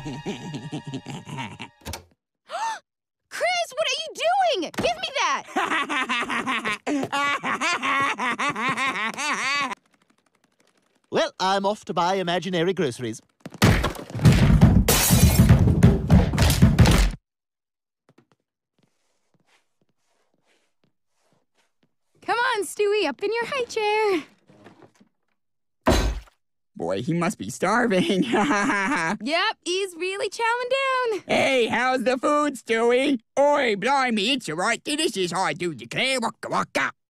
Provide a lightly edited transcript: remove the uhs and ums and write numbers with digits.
Chris, what are you doing? Give me that! Well, I'm off to buy imaginary groceries. Come on, Stewie, up in your high chair. Boy, he must be starving. Yep, he's really chowing down. Hey, how's the food, Stewie? Oi, blimey, it's a right delicious, I do declare. Waka waka.